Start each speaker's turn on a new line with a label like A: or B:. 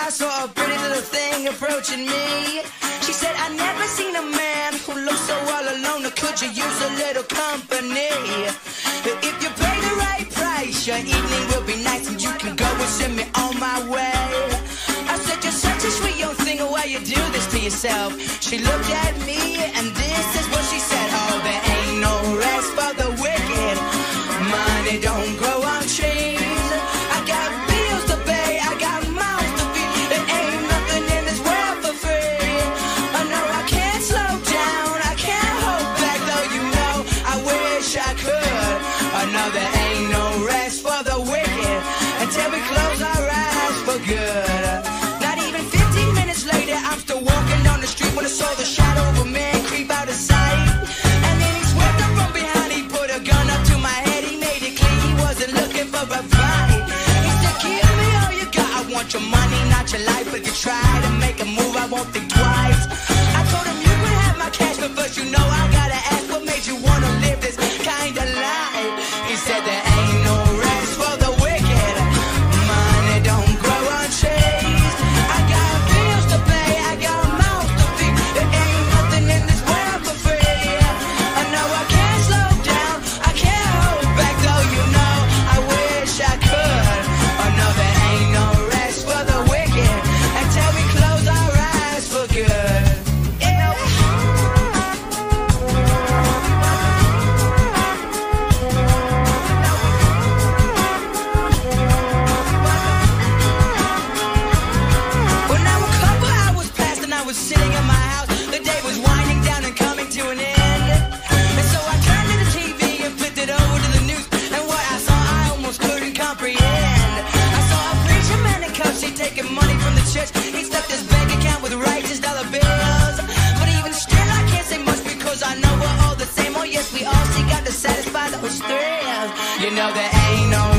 A: I saw a pretty little thing approaching me. She said, I never seen a man who looks so all alone. Or could you use a little company? If you pay the right price, your evening will be nice, and you can go and send me on my way. I said, you're such a sweet young thing, why you do this to yourself? She looked at me, and this is what she said. Oh, there ain't no rest for the wicked. Money don't grow on trees. I got bills to pay, I got mouths to feed. There ain't nothing in this world for free. Oh no, I can't slow down, I can't hold back, though you know I wish I could. Oh no, there ain't no rest for the wicked until we close our eyes for good. Not even 15 minutes later, I'm still walking down the street when I saw the shadow of a man creep out of sight. And then he swept up from behind, he put a gun up to my head. He made it clear he wasn't looking for a fight. He said, give me all you got, I want your money, not your life. If you try to make a move, I won't think twice. I told him you could have my cash, but first you know I gotta ask, what made you wanna live this kind of life? He said there ain't no rest for the wicked. Money don't grow on trees. I got bills to pay, I got mouths to feed. There ain't nothing in this world for free. I know I can't slow down, I can't hold back, though you know I wish I could. Oh no, there ain't no rest for the wicked until we close our eyes for good. Yeah. Well, now a couple hours passed and I was sitting in my house. The day was winding down and coming to an end. And so I turned to the TV and flipped it over to the news. And what I saw I almost couldn't comprehend. I saw a preacher man in cuffs, he taking money from the church. He stuffed his bank account with righteous dollar bills. But even still I can't say much because I know we're all the same. Oh yes, we all seek out to satisfy those thrills. You know there ain't no